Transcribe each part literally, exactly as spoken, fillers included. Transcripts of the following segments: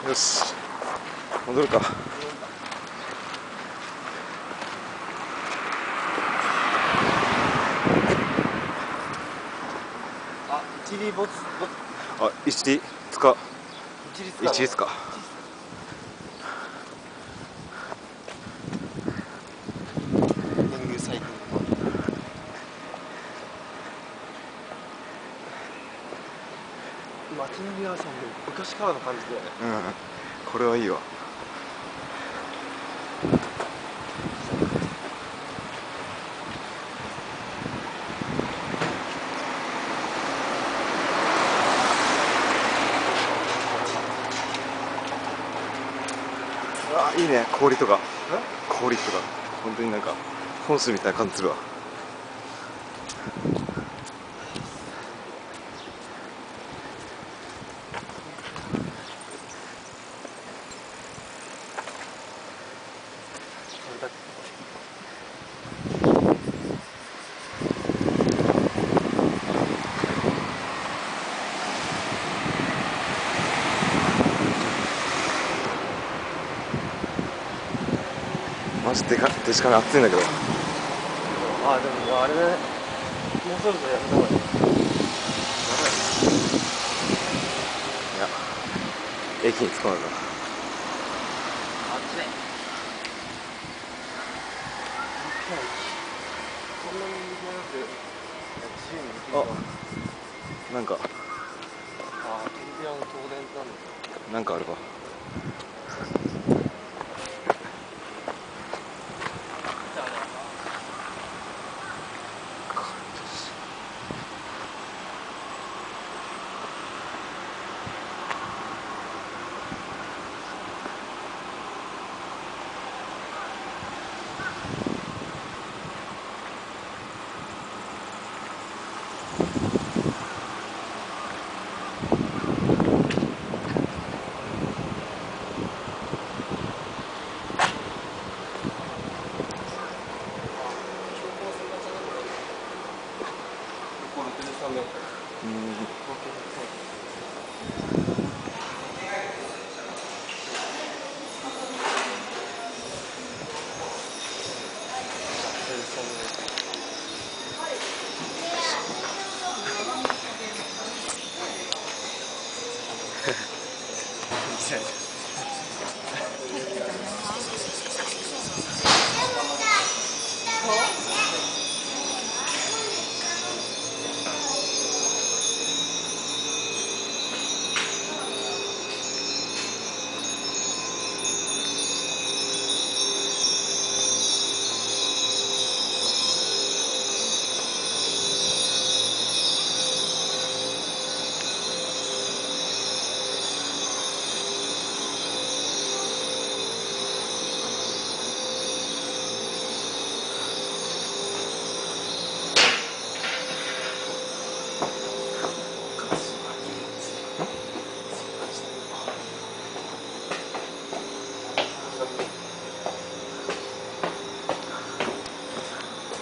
よし、戻るか。 あ、一里ボツあ、一里つか一里一里つか。 天狗サイクル。街の皆さんも昔からの感じだよね。 うん、これはいいわ。あ、いいね、氷とか氷とか本当になんか本州みたいな感じするわ。マジでかでしかね、暑いんだけど。 あ、でもあれだね、もうそろそろやめた方がいい。やばい。 いや、駅に着かないか。 暑い。こんなに水がなくて自由にできるか。 あ、なんかあ、テレビ屋の東電なんだ。 なんかあるわ。 こころくじゅうさんメートル。 うん。 合計ひゃくセンチ。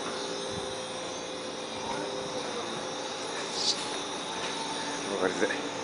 わかりづらい。